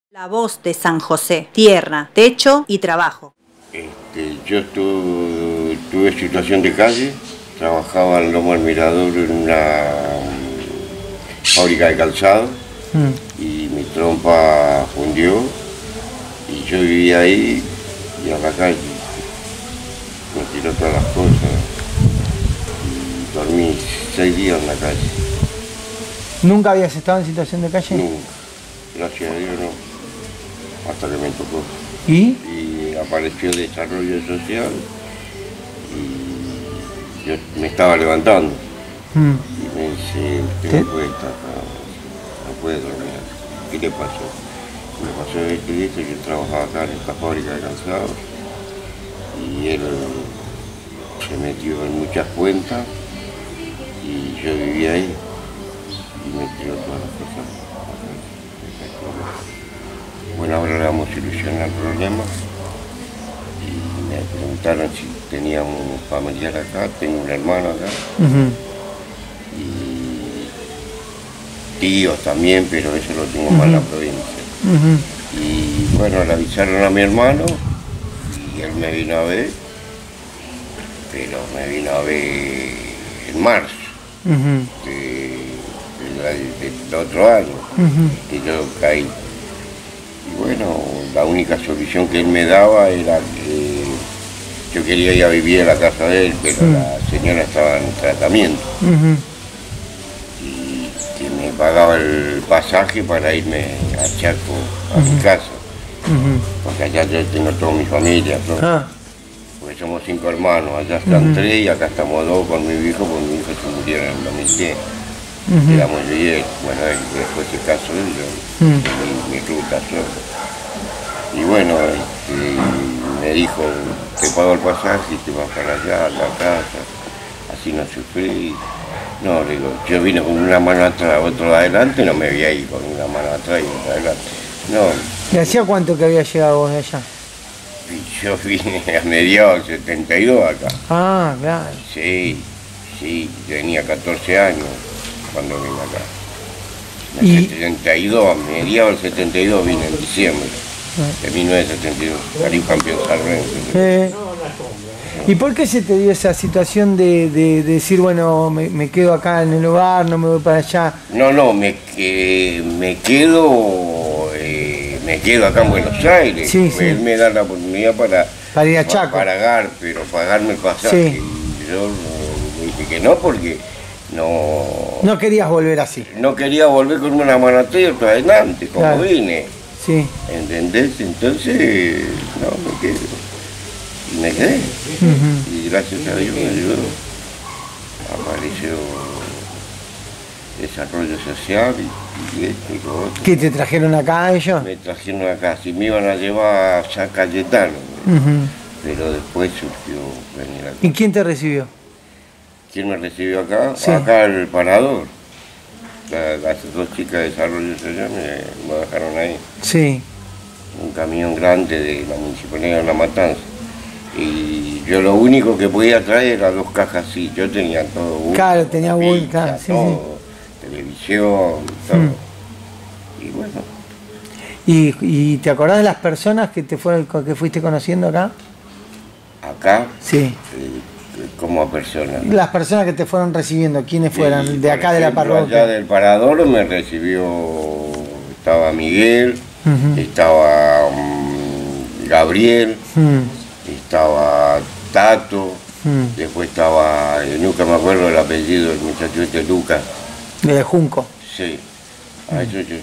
La voz de San José, tierra, techo y trabajo. Yo tuve situación de calle, trabajaba en Lomo del Mirador en una fábrica de calzado y mi trompa fundió y yo vivía ahí y a la calle. Me tiró todas las cosas y dormí 6 días en la calle. ¿Nunca habías estado en situación de calle? Nunca, gracias a Dios no, hasta que me tocó. ¿Y? Y apareció desarrollo social y yo me estaba levantando y me dice, usted no puede estar acá, no puede dormir acá. ¿Qué le pasó? Me pasó esto y esto, yo trabajaba acá en esta fábrica de calzados y él se metió en muchas cuentas y yo vivía ahí y me tiró todas las cosas. Bueno, ahora le vamos a solucionar el problema y me preguntaron si tenía un familiar acá, tengo un hermano acá y tíos también, pero eso lo tengo más en la provincia. Y bueno, le avisaron a mi hermano y él me vino a ver, pero me vino a ver en marzo del otro año, que yo caí. Y bueno, la única solución que él me daba era que yo quería ir a vivir en la casa de él, pero la señora estaba en tratamiento. Y que me pagaba el pasaje para irme a Chaco, a mi casa. Porque allá yo tengo toda mi familia, todo. Porque somos 5 hermanos, allá están 3 y acá estamos 2 con mi hijo, porque mi hijo se murió en el 2010. Éramos yo y él, bueno, él después se casó y yo mi ruta solo. Y bueno, me dijo, te pago el pasaje y te vas para allá, a la casa, así no sufrí. No, le digo, yo vine con una mano atrás, otro adelante, no me voy a ir con una mano atrás y otra adelante. No. ¿Y hacía cuánto que había llegado vos de allá? Yo vine a mediados del 72 acá. Ah, claro. Sí, tenía 14 años cuando vine acá. En el 72, a mediados del 72 vine en diciembre de 1972, salí campeón sarrense. ¿Y por qué se te dio esa situación de decir, bueno, me quedo acá en el hogar, no me voy para allá? No, me quedo acá en Buenos Aires. Sí. Él me da la oportunidad para ir a Chaco. Pero pagarme el pasaje. Sí. Y yo dije que no, porque no... No querías volver así. No quería volver con una mano atrás y otra adelante, como claro. Vine. Sí. ¿Entendés? Entonces, no, me quedé. Y me quedé. Y gracias a Dios me ayudó. Apareció desarrollo social y esto y lo otro. ¿Qué te trajeron acá ellos? Me trajeron acá, si me iban a llevar a San Cayetano, pero después surgió venir acá. ¿Y quién te recibió? ¿Quién me recibió acá? Sí. Acá el parador. Las 2 chicas de desarrollo social me dejaron ahí. Sí. Un camión grande de la Municipalidad de La Matanza. Y yo lo único que podía traer era 2 cajas así. Yo tenía todo. Claro, tenía pizza, sí, todo, televisión, todo. Y bueno. ¿Y te acordás de las personas que que fuiste conociendo acá? Acá. Sí. Como personas. Las personas que te fueron recibiendo, ¿quiénes fueron? De acá de la parroquia. Allá del parador me recibió, estaba Miguel, estaba Gabriel, estaba Tato, después estaba, nunca me acuerdo el apellido del muchacho este, Lucas. De Junco. Sí, a eso yo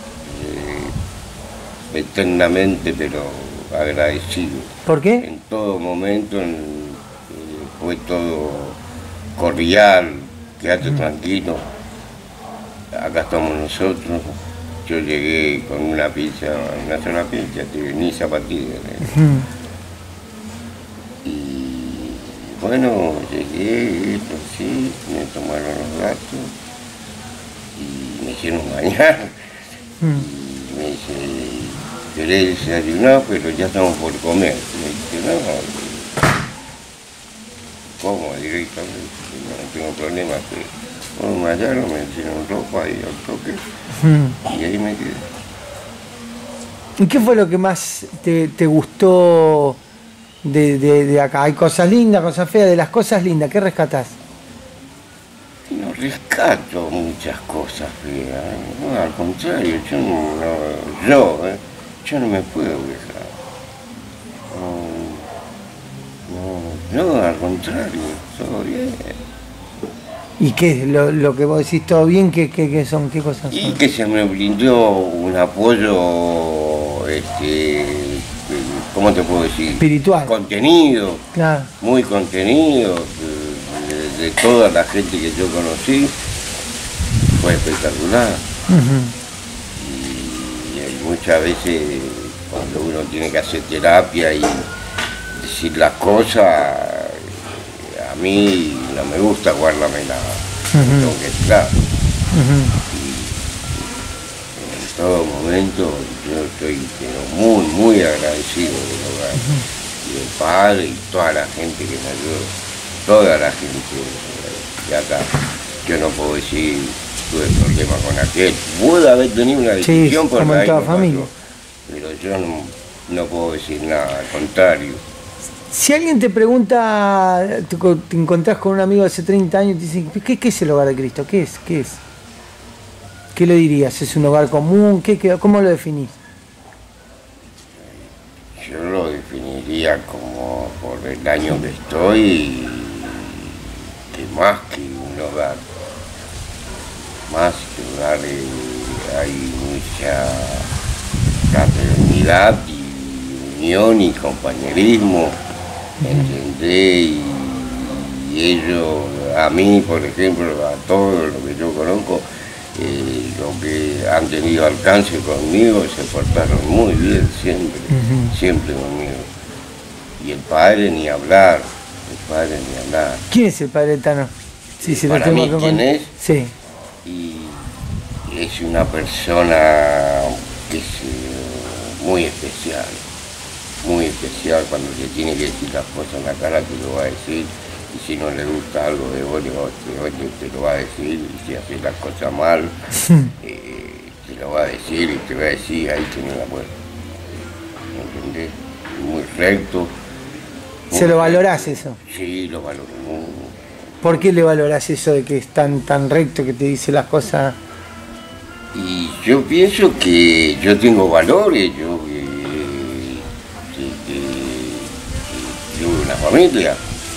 eternamente, pero agradecido. ¿Por qué? En todo momento, fue todo cordial, quédate tranquilo, acá estamos nosotros. Yo llegué con una sola pizza, ni zapatillas. Y bueno, llegué, esto sí, me tomaron los datos y me hicieron bañar. Y me dice, ¿querés desayunar? Pero ya estamos por comer. Me dice, no, ¿cómo? Directamente, no tengo problemas. Bueno, me hallaron, me hicieron ropa y al toque, y ahí me quedé. ¿Y qué fue lo que más te gustó de acá? Hay cosas lindas, cosas feas. De las cosas lindas, ¿qué rescatás? No rescato muchas cosas feas, no, al contrario, yo no me puedo quejar. No, al contrario, todo bien. ¿Y qué? Lo que vos decís, todo bien, ¿qué son? ¿Qué cosas son? Y que se me brindó un apoyo, ¿cómo te puedo decir? Espiritual. Contenido, Claro. muy contenido, de toda la gente que yo conocí, fue espectacular. Y muchas veces cuando uno tiene que hacer terapia y decir las cosas, a mí no me gusta guardarme nada, tengo que estar. Y en todo momento yo estoy muy, muy agradecido del hogar, y del padre y toda la gente que me ayudó, toda la gente de acá. Yo no puedo decir tuve problemas con aquel, pude haber tenido una discusión por como en toda familia. Pero yo no puedo decir nada, al contrario. Si alguien te pregunta, te encontrás con un amigo de hace 30 años y te dice, ¿qué es el hogar de Cristo? ¿Qué es? ¿Qué le dirías? ¿Es un hogar común? ¿Cómo lo definís? Yo lo definiría como por el año que estoy, que más que un hogar. Más que un hogar hay mucha fraternidad y unión y compañerismo, ¿entendés? Y ellos, a mí, por ejemplo, a todos los que yo conozco, los que han tenido alcance conmigo se portaron muy bien siempre, siempre conmigo. Y el padre ni hablar, ¿Quién es el padre Tano? Sí, se para lo mí, tengo que ¿quién es? Sí. Y es una persona que es muy especial cuando se tiene que decir las cosas en la cara, te lo va a decir, y si no le gusta algo de vos, te lo va a decir, y si haces las cosas mal, te lo va a decir y te va a decir, ahí tenés la puerta. ¿Entendés? Muy recto. ¿Se lo valorás eso? Sí, lo valoro mucho. ¿Por qué le valorás eso de que es tan recto, que te dice las cosas? Y yo pienso que yo tengo valores, yo una familia,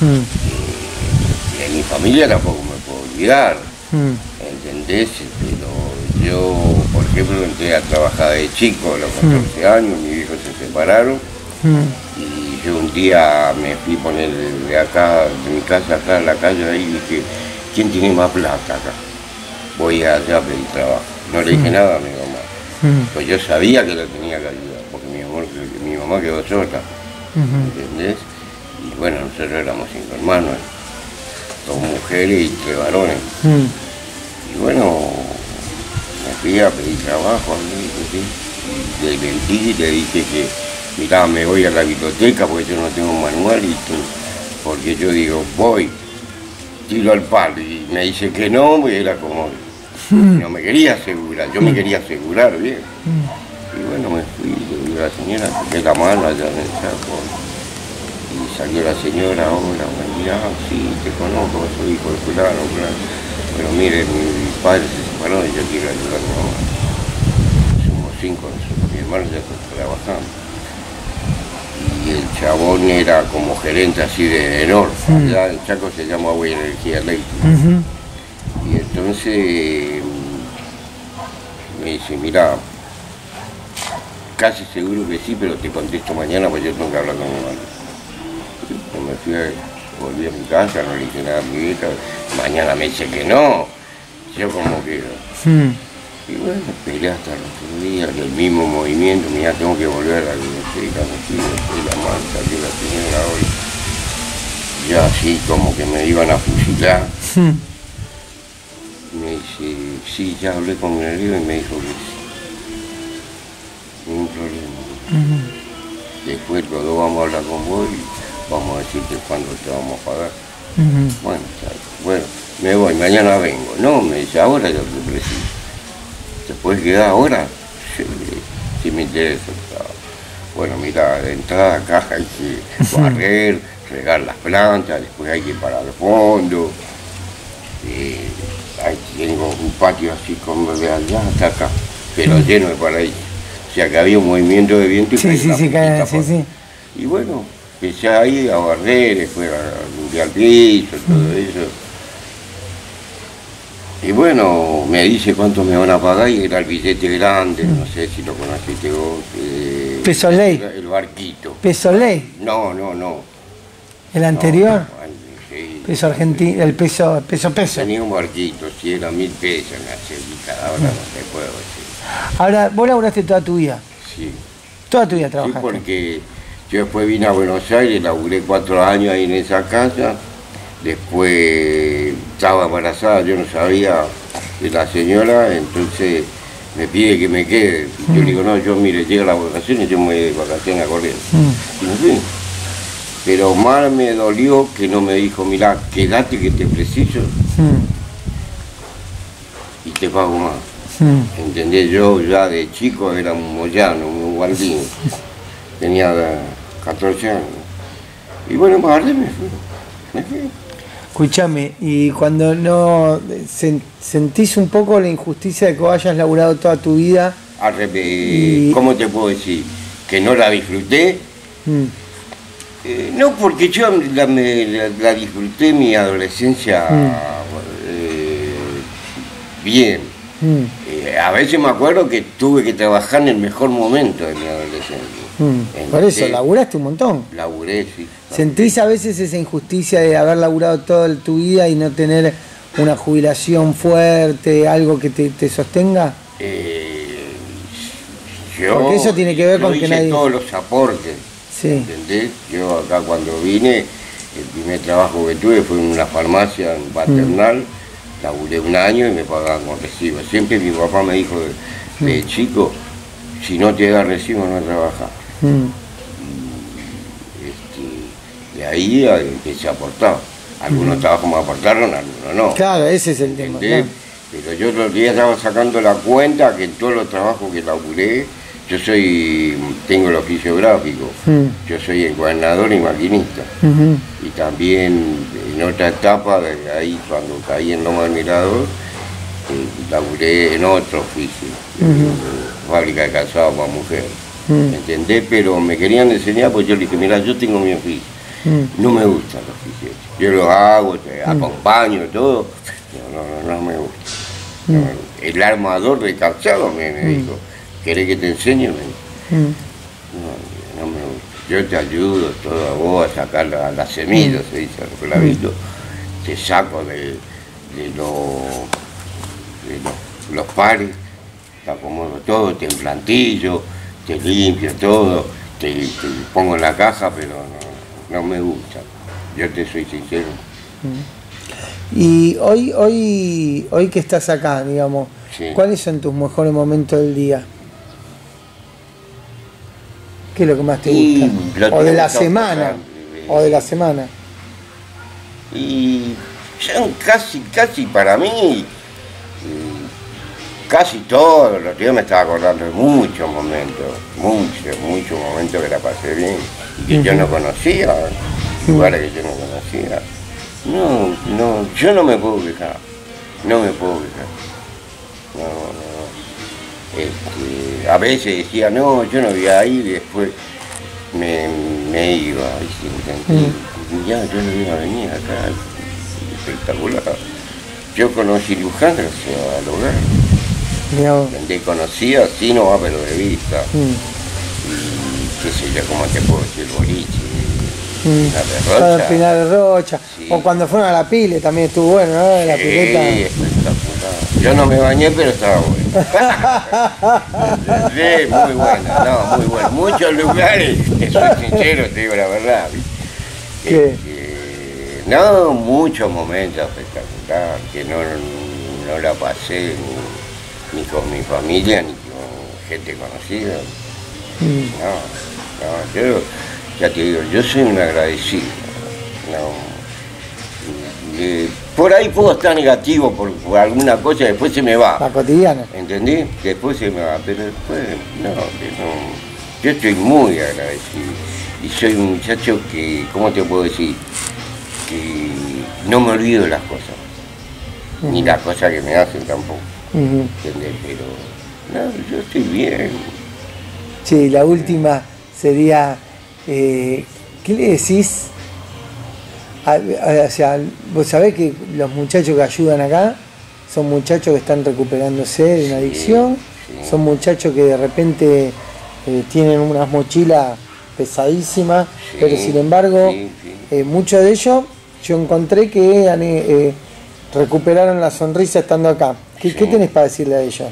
y en mi familia tampoco me puedo olvidar, ¿entendés? Pero yo, por ejemplo, entré a trabajar de chico a los 14 años, mis hijos se separaron, y yo un día me fui a poner de acá, de mi casa acá en la calle, ahí y dije, ¿quién tiene más plata acá? Voy allá a pedir trabajo. No le dije nada a mi mamá, pues yo sabía que lo tenía que ayudar, porque mi mamá quedó sola, ¿entendés? Y bueno, nosotros éramos 5 hermanos, 2 mujeres y 3 varones. Y bueno, me fui a pedir trabajo, y le mentí y le dije que, mirá, me voy a la biblioteca porque yo no tengo un manual, porque yo digo, voy, tiro al palo, y me dice que no, y era como, no me quería asegurar, yo me quería asegurar bien. Y bueno, me fui, le digo a la señora, toqué la mano allá en el saco. Y salió la señora, hola, buen día, sí, te conozco, soy hijo de fulano, pero mire, mi padre se separó y yo quiero ayudar a mi mamá. Somos 5 nosotros, mi hermano ya está trabajando. Y el chabón era como gerente así de Enor, allá en Chaco se llama Agua y Energía Eléctrica. Y entonces me dice, mira, casi seguro que sí, pero te contesto mañana porque yo tengo que hablar con mi hermano. Volví a mi casa, no le dije nada a mi vieja, mañana me dice que no, yo como que... Y bueno, esperé hasta el otro día, el mismo movimiento, mira, tengo que volver a la biblioteca, me fui la mano, salió la señora hoy, ya así como que me iban a fusilar. Me dice, sí, ya hablé con mi marido y me dijo que sí, ningún problema. Después los dos vamos a hablar con vos y vamos a decirte cuándo te vamos a pagar. Bueno, me voy, mañana vengo. No, me dice, ahora yo te preciso. ¿Te puedes quedar ahora? Sí. sí me interesa. Bueno, mira, de entrada acá hay que barrer, regar las plantas, después hay que parar el fondo. Ahí tengo un patio así como de allá hasta acá, pero lleno de paraíso. O sea que había un movimiento de viento y sí. Y bueno, empecé ahí a barrer, después a limpiar el piso, todo eso. Y bueno, me dice cuánto me van a pagar y era el billete grande, no sé si lo conociste vos. ¿Peso ley? El barquito. ¿Peso ley? No. ¿El anterior? No, sí. Peso argentino, el peso. Tenía un barquito, si era 1000 pesos en la celita, ahora no te puedo decir. Ahora, vos laburaste toda tu vida. Sí. Toda tu vida trabajaste. Sí, porque yo después vine a Buenos Aires, laburé 4 años ahí en esa casa. Después estaba embarazada, yo no sabía de la señora, entonces me pide que me quede. Y yo le digo, no, yo mire, llega las vacaciones, yo me voy de vacaciones a correr. Y me fui. Pero más me dolió que no me dijo, mirá, quédate que te preciso y te pago más. ¿Entendés? Yo ya de chico era un moyano, un gualdín. Tenía 14 años. Y bueno, me agarré, me fui. Escuchame, y cuando no sentís un poco la injusticia de que hayas laburado toda tu vida. ¿Cómo te puedo decir? ¿Que no la disfruté? No, porque yo la disfruté mi adolescencia bien. A veces me acuerdo que tuve que trabajar en el mejor momento de mi adolescencia. Por eso, laburaste un montón. Laburé, sí. ¿Sentís a veces esa injusticia de haber laburado toda tu vida y no tener una jubilación fuerte, algo que te sostenga? Porque eso tiene que ver con que nadie... todos los aportes, sí. ¿Entendés? Yo acá cuando vine, el primer trabajo que tuve fue en una farmacia en Paternal, laburé 1 año y me pagaban con recibo. Siempre mi papá me dijo de chico, si no te da recibo no trabajas. De ahí empecé a aportar. Algunos trabajos me aportaron, algunos no. Claro, ese es el tema. Claro. Pero yo otros días estaba sacando la cuenta que en todos los trabajos que laburé, yo tengo el oficio gráfico, yo soy encuadernador y maquinista. Y también en otra etapa, de ahí cuando caí en Loma del Mirador, laburé en otro oficio, fábrica de calzado para mujer. ¿Entendés? Pero me querían enseñar, pues yo le dije, mira, yo tengo mi oficio. No me gusta el oficio. Yo lo hago, te acompaño, todo. No me gusta. El armador de calzado me dijo, ¿querés que te enseñe? No me gusta. Yo te ayudo todo a vos a sacar las semillas, se dice, el clavito. Te saco de los pares, te acomodo todo, te emplantillo, te limpio todo, te pongo en la caja, pero no me gusta. Yo te soy sincero. Y hoy que estás acá, digamos, sí. ¿Cuáles son tus mejores momentos del día? ¿Qué es lo que más te gusta? O de la semana. O de la semana. Y son casi para mí, casi todo. El otro día me estaba acordando de muchos momentos que la pasé bien y que yo no conocía, lugares que yo no conocía. No, yo no me puedo quejar. No. A veces decía, no, yo no voy a ir y después me iba. Y ya, yo no iba a venir acá. Espectacular. Yo conocí Luján gracias al hogar. Donde conocía, sí, no va, pero de vista. Y qué sé yo, cómo te puedo decir, boliche. Pinar de Rocha. Sí. O cuando fueron a la Pile también estuvo bueno, ¿no? La pileta. Sí, espectacular. Yo no me bañé, pero estaba bueno. Sí, muy buena, muy buena. Muchos lugares, te soy sincero, te digo la verdad. Muchos momentos espectaculares, que no la pasé ni con mi familia, ni con gente conocida. Yo ya te digo, yo soy un agradecido. por ahí puedo estar negativo por alguna cosa, después se me va. La cotidiana. ¿Entendí? Después se me va, pero después, no, que no. Yo estoy muy agradecido. Y soy un muchacho que, ¿cómo te puedo decir? Que no me olvido de las cosas. Ni las cosas que me hacen tampoco. ¿Entendés? Pero, no, yo estoy bien. Sí, la última sería, ¿qué le decís? O sea, vos sabés que los muchachos que ayudan acá son muchachos que están recuperándose de una adicción, sí. Son muchachos que de repente tienen unas mochilas pesadísimas, sí, pero sin embargo, sí. Muchos de ellos yo encontré que recuperaron la sonrisa estando acá. ¿Qué tenés para decirle a ellos?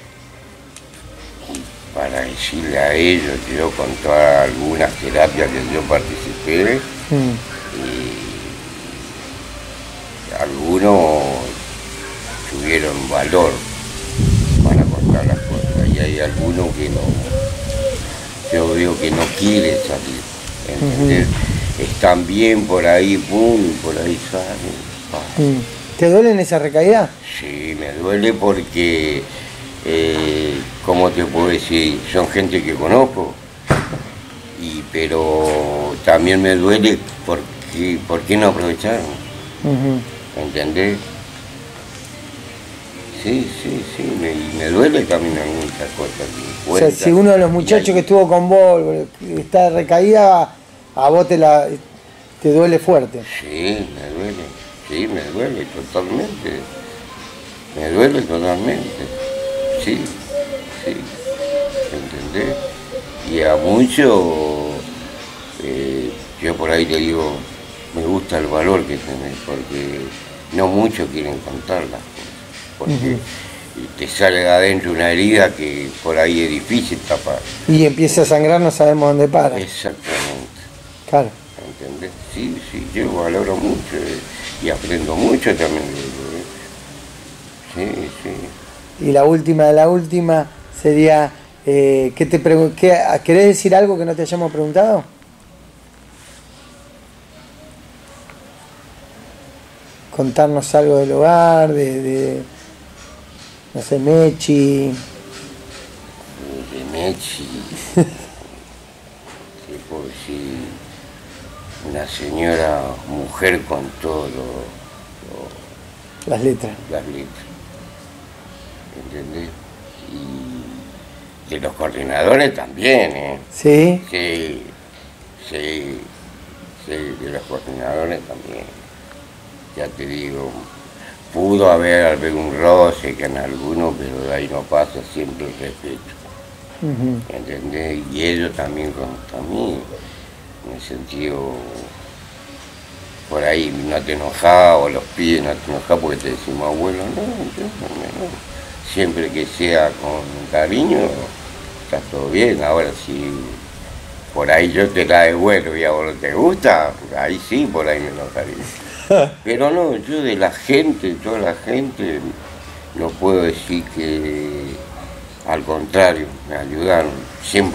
Para decirle a ellos, yo con todas algunas terapias que yo participé, algunos tuvieron valor para contar las cosas y hay algunos que no, yo veo que no quieren salir, ¿entendés? Están bien por ahí, pum, por ahí salen. ¿Te duele esa recaída? Sí, me duele porque, ¿cómo te puedo decir? Son gente que conozco, pero también me duele porque, ¿por qué no aprovecharon? ¿Entendés? Sí, me duele también muchas cosas. O sea, si uno de los muchachos que estuvo con vos está recaída, a vos te duele fuerte. Sí, me duele totalmente. Me duele totalmente. Sí. ¿Entendés? Y a muchos, yo por ahí te digo, me gusta el valor que tenés, porque no muchos quieren contar las cosas, porque te sale de adentro una herida que por ahí es difícil tapar. Y empieza a sangrar, no sabemos dónde para. Exactamente. Claro. ¿Entendés? Sí, yo valoro mucho y aprendo mucho también. Sí. Y la última de la última sería, ¿querés decir algo que no te hayamos preguntado? Contarnos algo del hogar, no sé, Mechi. De Mechi, te puedo decir, una señora, mujer con todo las letras. ¿Entendés? Y de los coordinadores también, ¿eh? ¿Sí? Sí, de los coordinadores también. Ya te digo, pudo haber algún roce que en alguno, pero de ahí no pasa, siempre el respeto. ¿Entendés? Y ellos también contra mí, en el sentido, por ahí no te enojás, o los pibes no te enojás porque te decimos abuelo, no. Siempre que sea con cariño, está todo bien. Ahora si por ahí yo te la devuelvo y a vos no te gusta, ahí sí, por ahí me enojaría. Pero no, yo de la gente, toda la gente, no puedo decir que, al contrario, me ayudaron 100%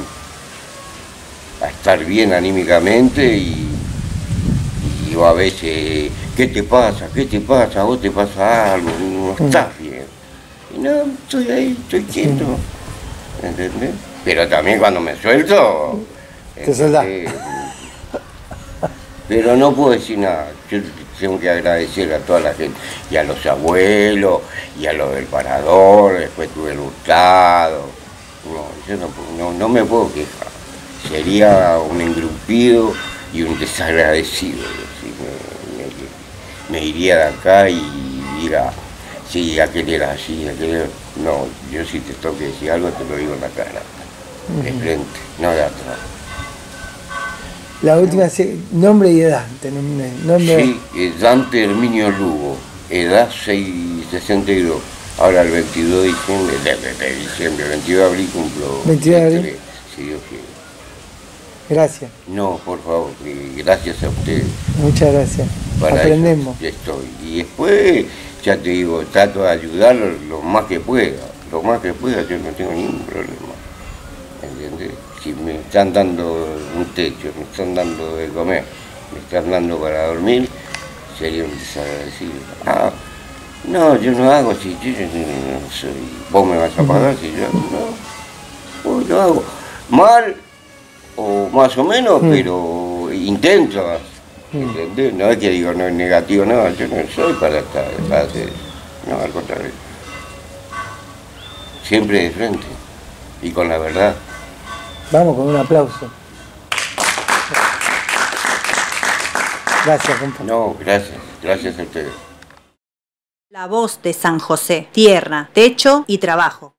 a estar bien anímicamente y yo a veces, ¿qué te pasa? ¿A vos te pasa algo? No estás bien. Y no, estoy ahí, estoy quieto, ¿entendés? Pero también cuando me suelto, te soltás. Pero no puedo decir nada, yo tengo que agradecer a toda la gente, y a los abuelos, y a los del parador, después tuve el hurtado. No, yo no me puedo quejar, sería un engrupido y un desagradecido. Me iría de acá y diga, sí, aquel era así, aquel era... No, yo si te tengo que decir algo te lo digo en la cara, de frente, no de atrás. La última, nombre y edad. Nombre... Sí, Dante Herminio Lugo, edad 62. Ahora el 22 de diciembre, el 22 de abril cumplo. 22 de abril. Si Dios quiere. Gracias. No, por favor, gracias a ustedes. Muchas gracias. Para aprendemos. Eso estoy. Y después, ya te digo, trato de ayudarlo lo más que pueda. Yo no tengo ningún problema. ¿Entendés? Si me están dando un techo, me están dando de comer, me están dando para dormir, sería un desagradecido. Ah, no, yo no hago así, yo no soy, vos me vas a pagar si yo no, hoy lo hago. Mal, o más o menos, pero intento, ¿entendés? No es que digo, no es negativo, no, yo no soy para hacer, no, al contrario. Siempre de frente, y con la verdad. Vamos con un aplauso. Gracias, compadre. No, gracias a ustedes. La voz de San José, tierra, techo y trabajo.